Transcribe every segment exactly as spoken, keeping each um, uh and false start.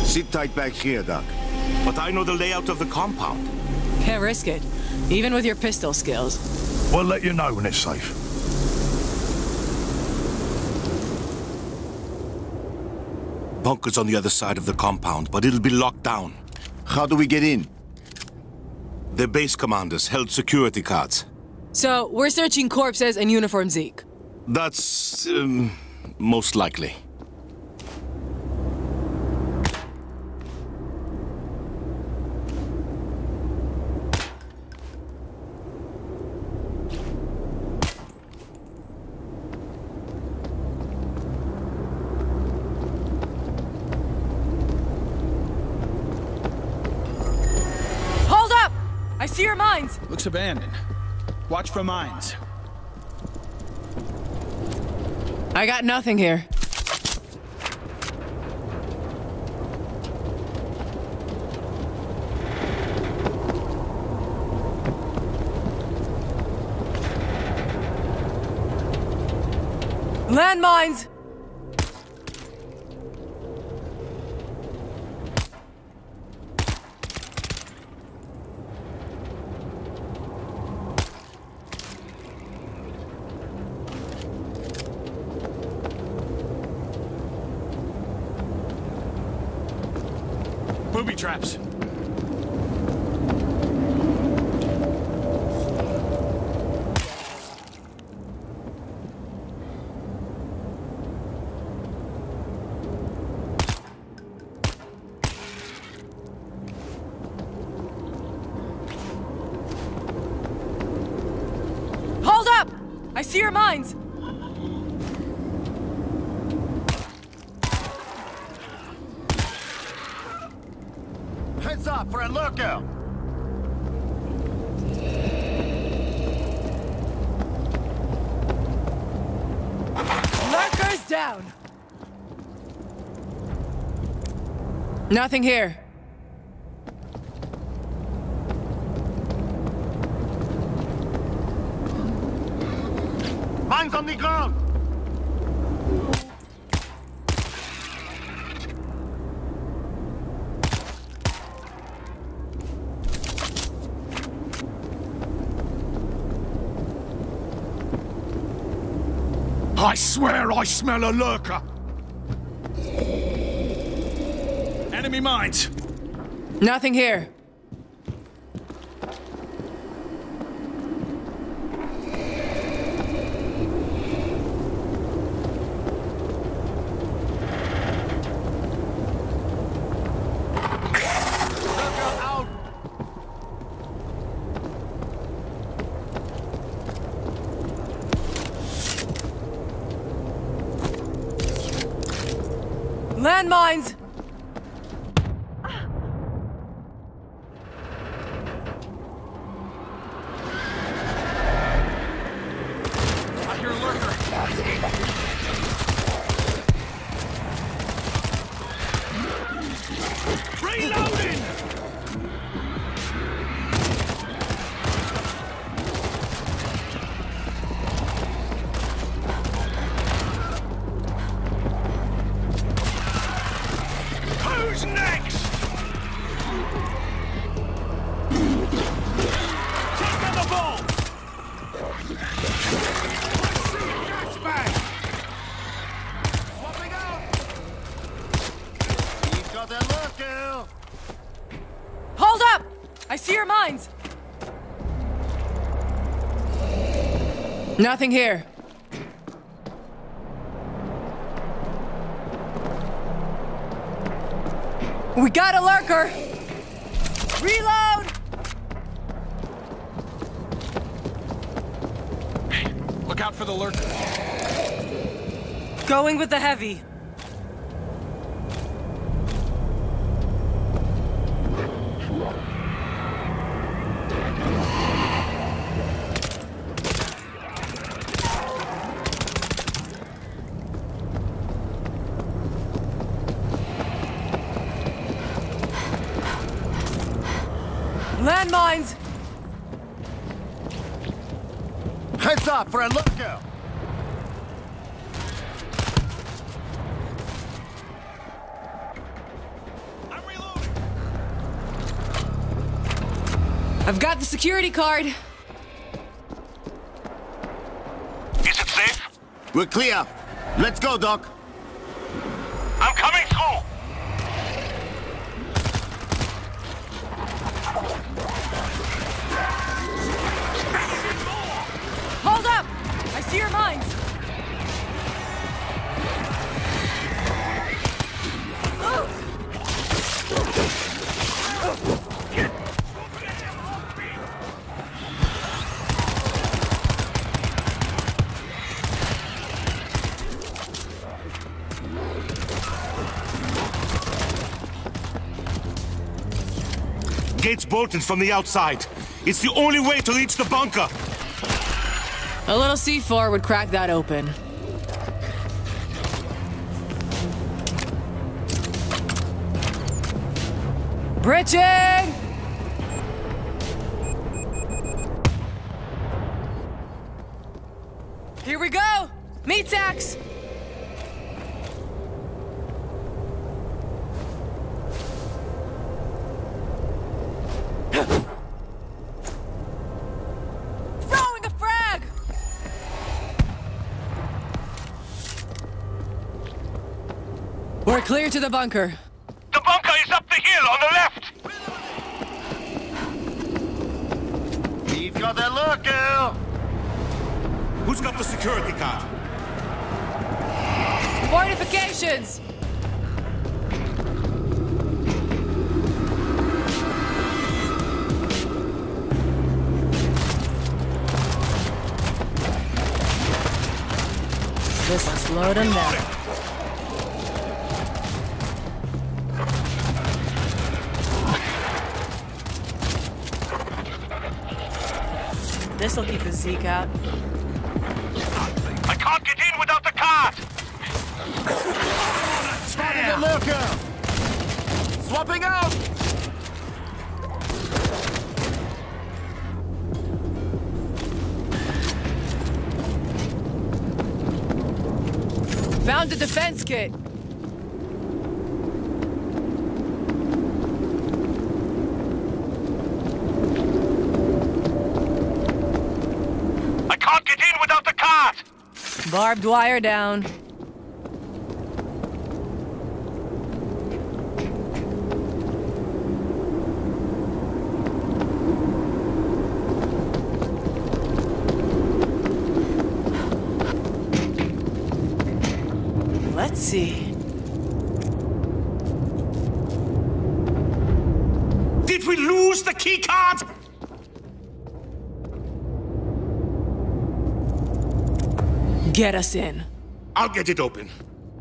Sit tight back here, Doc. But I know the layout of the compound. Can't risk it, even with your pistol skills. We'll let you know when it's safe. Bunker's on the other side of the compound, but it'll be locked down. How do we get in? The base commanders held security cards. So, we're searching corpses and uniform Zeke. That's... Um, most likely. I see your mines! Looks abandoned. Watch for mines. I got nothing here. Landmines! Booby traps. Hold up! I see your mines! Heads up for a lurker! Lurkers down! Nothing here. Mines on the ground! I swear I smell a lurker! Enemy mines! Nothing here. Landmines! I hear a lurker. Reloading! Who's next? Take on the ball! Flashbang! Swapping out! He's got a lurker! Hold up! I see your mines! Nothing here. We got a lurker! Reload! Look out for the lurker. Going with the heavy. Landmines! Heads up for a lurker! I've got the security card. Is it safe? We're clear. Let's go, Doc. I'm coming through! Hold up! I see your mines. Gates bolted from the outside. It's the only way to reach the bunker. A little C four would crack that open. Bridging! Here we go! Meat sacks! Throwing a frag! We're clear to the bunker. The bunker is up the hill on the left! We've got the lookout. Who's got the security card? Fortifications! This'll slow them down. This'll keep the Zeke out. I can't get in without the card! Spotting the lookout. Swapping out. Found the defense kit. I can't get in without the card! Barbed wire down. Let's see. Did we lose the key card? Get us in. I'll get it open.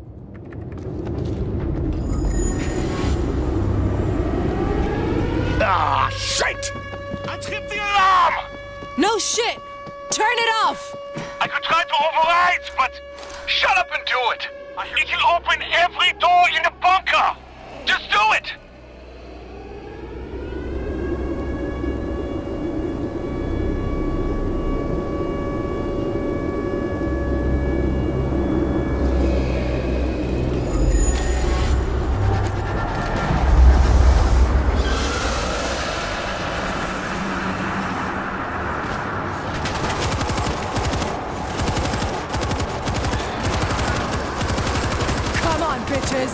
Ah, shit! I tripped the alarm! No shit! Turn it off! I could try to override, but... Shut up and do it! It'll open every door in the bunker! Just do it! Come on, bitches!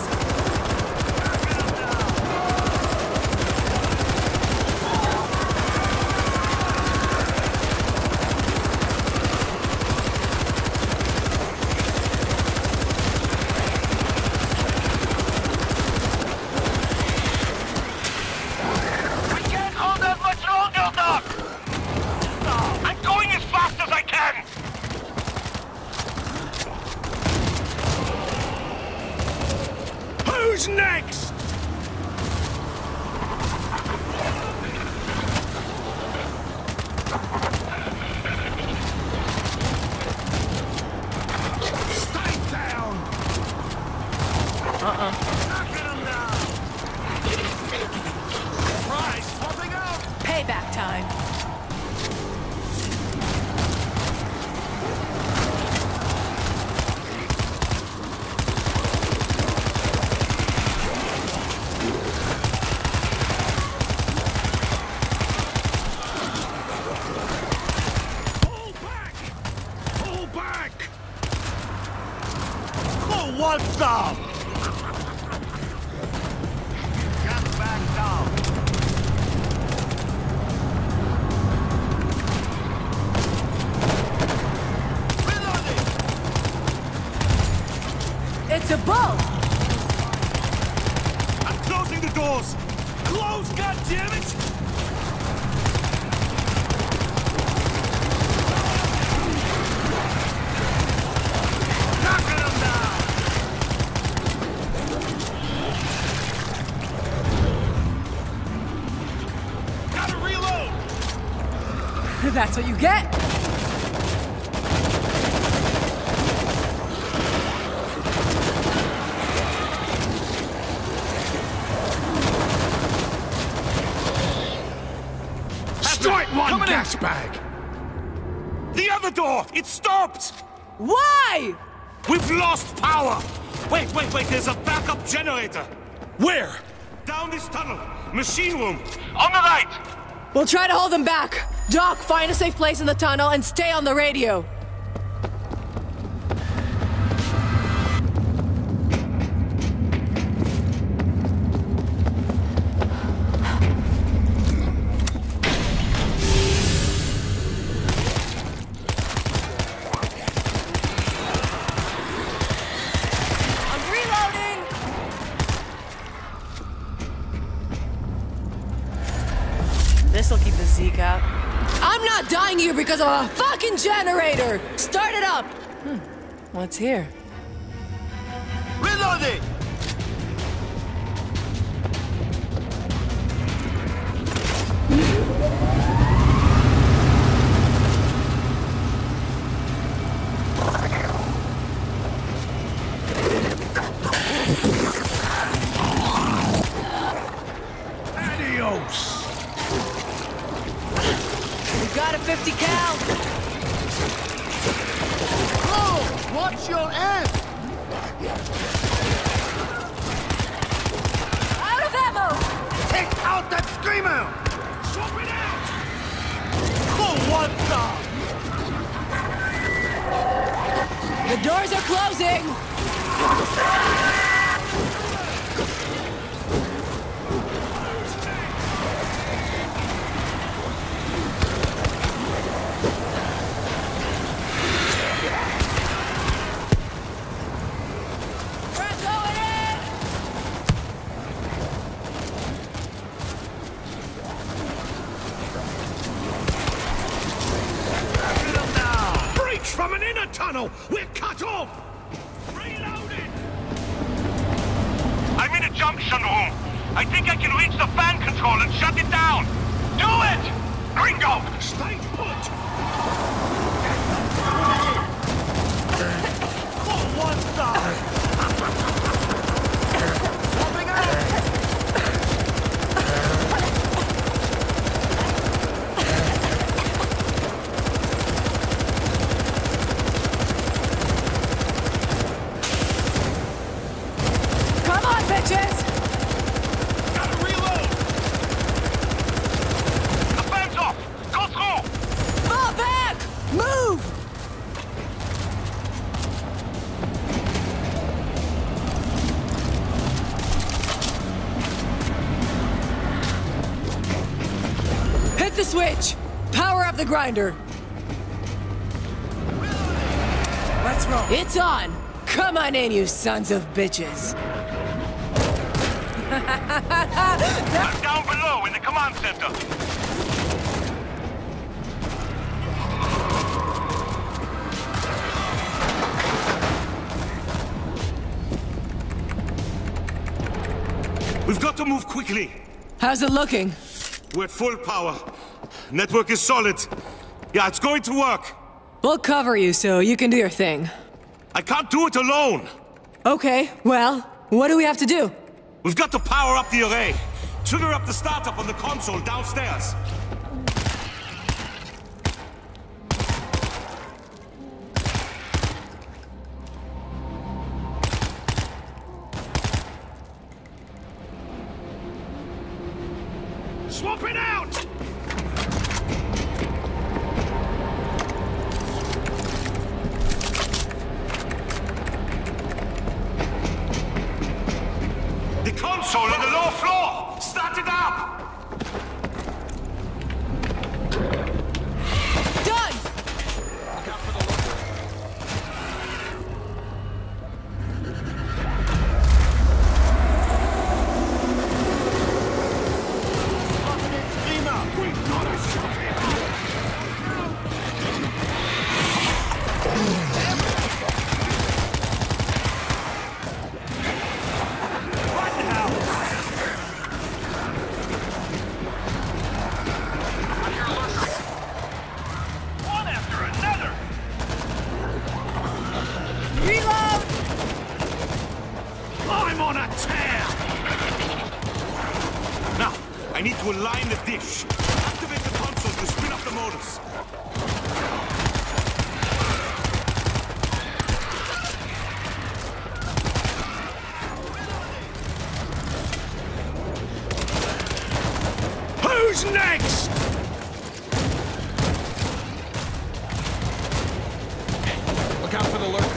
We can't hold out much longer, Doc! I'm going as fast as I can! Who's next? Stay down! Uh-uh. Knocking them down. Right, swapping out. Payback time. doors! Close, goddammit! Knocking them down! Gotta reload! That's what you get! Strike one Coming in. gas bag! The other door! It stopped! Why? We've lost power! Wait, wait, wait, there's a backup generator! Where? Down this tunnel! Machine room! On the right! We'll try to hold them back. Doc, find a safe place in the tunnel and stay on the radio. This'll keep the Zeke out. I'm not dying here because of a fucking generator! Start it up! Hmm. What's here? Reloading! Adios! Got a fifty cal! Oh! Watch your ass! Out of ammo! Take out that screamer! Swap it out! Pull one star! The doors are closing! From an inner tunnel! We're cut off! Reloading! I'm in a junction room. I think I can reach the fan control and shut it down. Do it! Gringo! Stay put! Pull one star! Swapping out! Bitches! Gotta reload! The fan's off! Go through! Fall back! Move! Hit the switch! Power up the grinder! Let's roll! It's on! Come on in, you sons of bitches! I'm down below in the command center. We've got to move quickly! How's it looking? We're at full power. Network is solid. Yeah, it's going to work. We'll cover you so you can do your thing. I can't do it alone. Okay, well, what do we have to do? We've got to power up the array. Trigger up the startup on the console downstairs. Swap it out! The console on the lower floor! Start it up! Done! I need to align the dish. Activate the console to spin up the motors. Who's next? Look out for the lurker.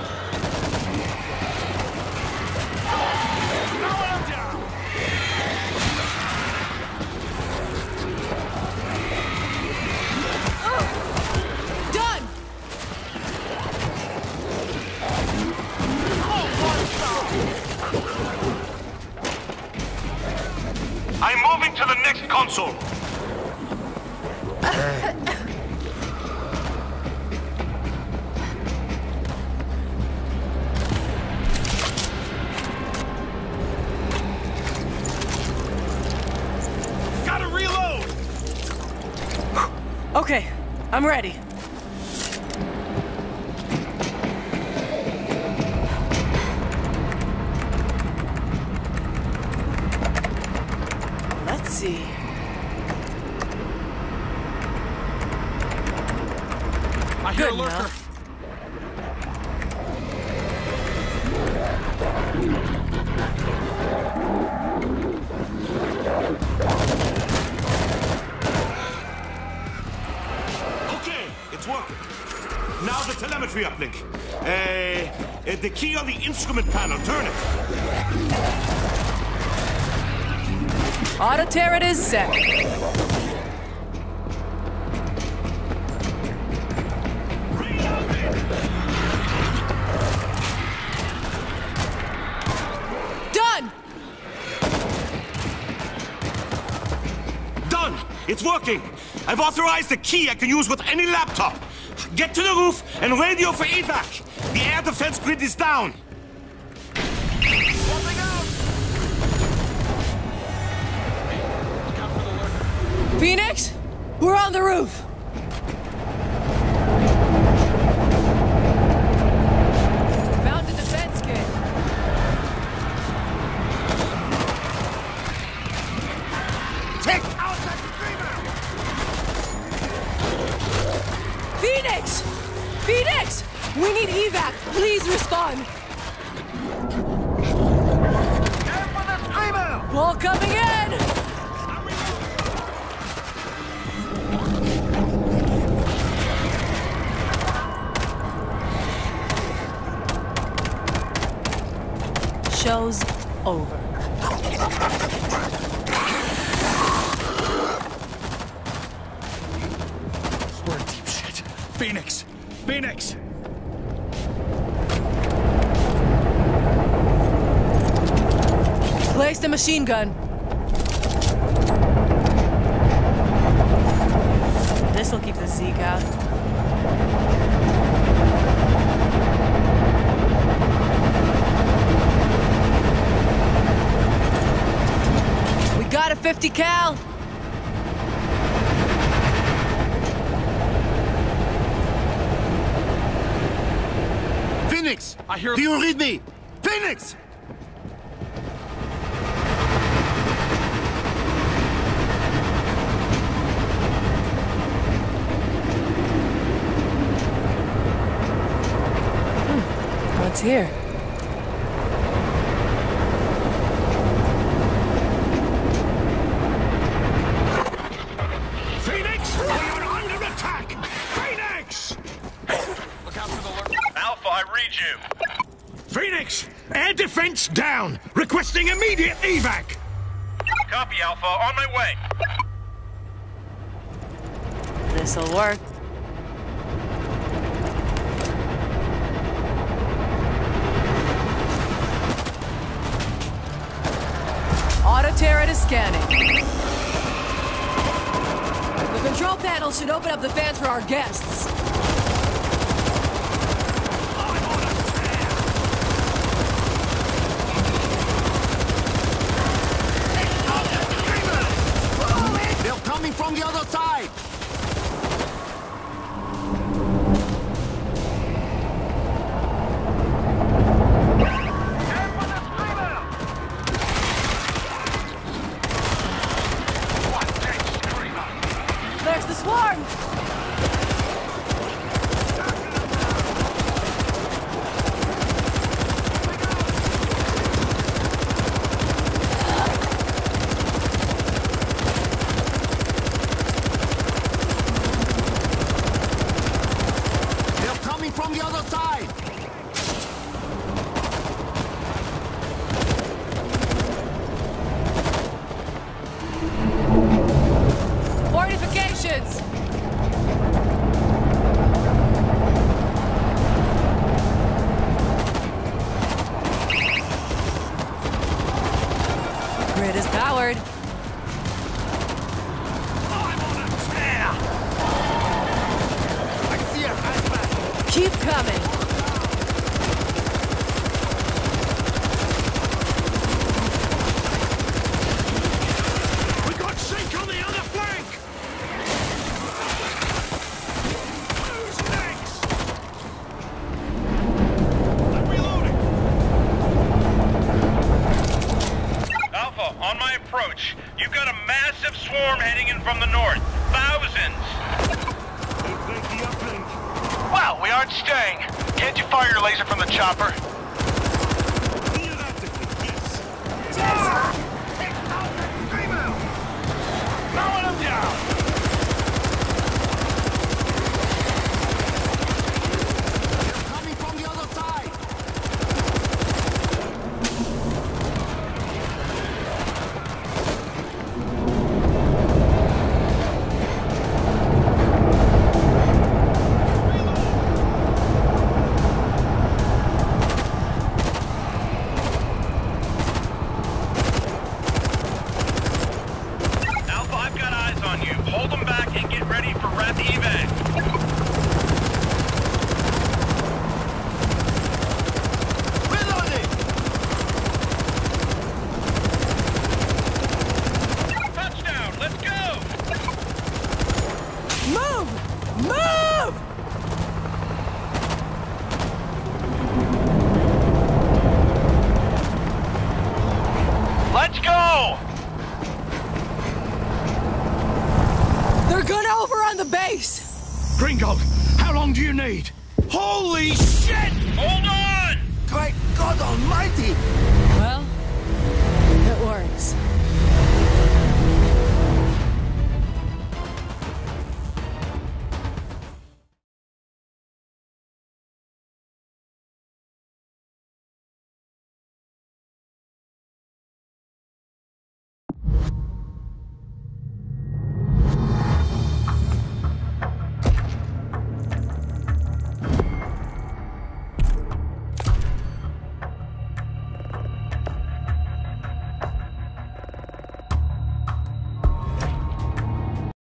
I'm moving to the next console. Gotta reload! Okay, I'm ready. Let's see. I hear Good a lurker. enough. Okay, it's working. Now the telemetry uplink. Uh, uh, the key on the instrument panel, turn it. Auto turret is set. Done! Done! It's working! I've authorized a key I can use with any laptop. Get to the roof and radio for evac. The air defense grid is down. Look out for the lurker. Phoenix, we're on the roof. Found the defense kit. Take out that screamer! Phoenix! Phoenix! We need evac. Please respond. Get for the screamer! Ball coming in! Show's over. We're in deep shit. Phoenix! Phoenix! Place the machine gun. This'll keep the Zeke out. We got a fifty cal. Phoenix! I hear- Do you read me? Phoenix! What's here? Phoenix, we are under attack! Phoenix! Look out for the lurker. Alpha, I read you. Phoenix, air defense down! Requesting immediate evac! Copy, Alpha. On my way. This'll work. Auto turret is scanning. The control panel should open up the fans for our guests. They're coming from the other side! Get for the screamer! armed! They're coming from the other side! Fortifications! Grid is powered. I'm on a tear! I see a hatchback! Keep coming. We got Sink on the other flank! Who's next? I'm reloading! Alpha, on my approach, you've got a massive swarm heading in from the north. Thousands! They break the uplink. Well, we aren't staying. Can't you fire your laser from the chopper? Theoretically, yes. Take out that screamer! Mowing them down! They're coming from the other side! Alpha, I've got eyes on you. Hold them back and get ready for rapid evac. Reloading! Touchdown! Let's go! Move! Move! Let's go! They're gonna overrun the base! Gringo, how long do you need? Holy shit! Hold on! Great God Almighty! Well, it works.